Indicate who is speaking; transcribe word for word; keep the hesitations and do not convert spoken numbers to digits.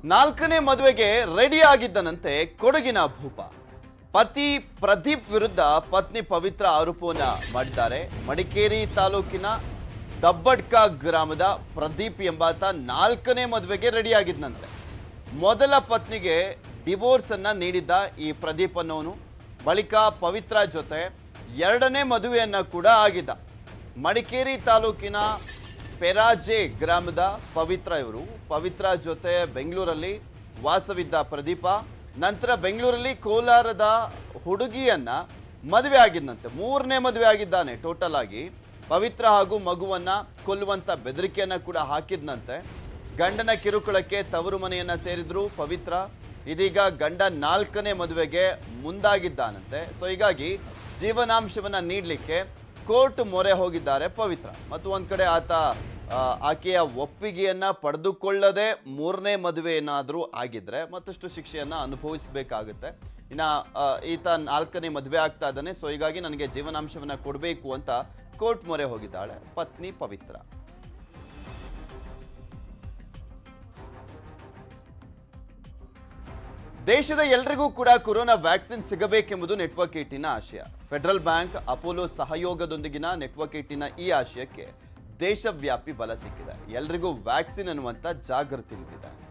Speaker 1: ನಾಲ್ಕನೇ ಮದುವೆಗೆ ರೆಡಿ ಆಗಿದ್ದನಂತೆ ಕೊಡಗಿನ ಭೂಪ. ಪತಿ ಪ್ರದೀಪ್ ವಿರುದ್ಧ ಪತ್ನಿ ಪವಿತ್ರ ಆರೋಪವನ್ನ ಮಾಡಿದ್ದಾರೆ. ಮಡಿಕೇರಿ ತಾಲೂಕಿನ ದಬ್ಬಡ್ಕ ಗ್ರಾಮದ ಪ್ರದೀಪ್ ಎಂಬಾತ ನಾಲ್ಕನೇ ಮದುವೆಗೆ ರೆಡಿ ಆಗಿದ್ದಂತೆ. ಮೊದಲ ಪತ್ನಿಗೆ ಡಿವೋರ್ಸ್ ಅನ್ನ ನೀಡಿದ್ದ ಈ ಪ್ರದೀಪ್ ಅನ್ನೋನು ಬಳಿಕ ಪವಿತ್ರ ಜೊತೆ ಎರಡನೇ ಮದುವೆಯನ್ನ ಕೂಡ ಆಗಿದ್ದ. ಮಡಿಕೇರಿ ತಾಲೂಕಿನ ಪೆರಾಜೆ ಗ್ರಾಮದ ಪವಿತ್ರ ಇವರು. ಪವಿತ್ರ ಜೊತೆ ಬೆಂಗಳೂರಲ್ಲಿ ವಾಸವಿದ್ದ ಪ್ರದೀಪ ನಂತರ ಬೆಂಗಳೂರಲ್ಲಿ ಕೋಲಾರದ ಹುಡುಗಿಯನ್ನ ಮದುವೆ ಆಗಿದ್ದಂತೆ. ಮೂರನೇ ಮದುವೆ ಆಗಿದ್ದಾನೆ ಟೋಟಲ್ ಆಗಿ. ಪವಿತ್ರ ಹಾಗೂ ಮಗುವನ್ನ ಕೊಲ್ಲುವಂತ ಬೆದರಿಕೆಯನ್ನ ಕೂಡ ಹಾಕಿದ್ನಂತೆ. ಗಂಡನ ಕಿರುಕುಳಕ್ಕೆ ತವರು ಮನೆಯನ್ನ ಸೇರಿದ್ರು ಪವಿತ್ರ. ಇದೀಗ ಗಂಡ ನಾಲ್ಕನೇ ಮದುವೆಗೆ ಮುಂದಾಗಿದ್ದಾನಂತೆ. ಸೊ ಹೀಗಾಗಿ ಜೀವನಾಂಶವನ್ನ ನೀಡಲಿಕ್ಕೆ ಕೋರ್ಟ್ ಮೊರೆ ಹೋಗಿದ್ದಾರೆ ಪವಿತ್ರ. ಮತ್ತು ಒಂದ್ ಕಡೆ ಆತ ಆಕೆಯ ಒಪ್ಪಿಗೆಯನ್ನ ಪಡೆದುಕೊಳ್ಳದೆ ಮೂರನೇ ಮದುವೆ ಏನಾದರೂ ಆಗಿದ್ರೆ ಮತ್ತಷ್ಟು ಶಿಕ್ಷೆಯನ್ನ ಅನುಭವಿಸಬೇಕಾಗುತ್ತೆ. ಇನ್ನ ಈತ ನಾಲ್ಕನೇ ಮದುವೆ ಆಗ್ತಾ ಇದ್ದಾನೆ. ಸೊ ಹೀಗಾಗಿ ನನಗೆ ಜೀವನಾಂಶವನ್ನ ಕೊಡಬೇಕು ಅಂತ ಕೋರ್ಟ್ ಮೊರೆ ಹೋಗಿದ್ದಾಳೆ ಪತ್ನಿ ಪವಿತ್ರ. ದೇಶದ ಎಲ್ಲರಿಗೂ ಕೂಡ ಕೊರೋನಾ ವ್ಯಾಕ್ಸಿನ್ ಸಿಗಬೇಕೆಂಬುದು ನೆಟ್ವರ್ಕ್ ಏಟಿನ ಆಶಯ. ಫೆಡರಲ್ ಬ್ಯಾಂಕ್ ಅಪೋಲೋ ಸಹಯೋಗದೊಂದಿಗಿನ ನೆಟ್ವರ್ಕ್ ಏಟಿನ ಈ ಆಶಯಕ್ಕೆ ದೇಶವ್ಯಾಪಿ ಬಲ ಸಿಕ್ಕಿದೆ. ಎಲ್ರಿಗೂ ವ್ಯಾಕ್ಸಿನ್ ಅನ್ನುವಂಥ ಜಾಗೃತಿ ನೀಡಿದೆ.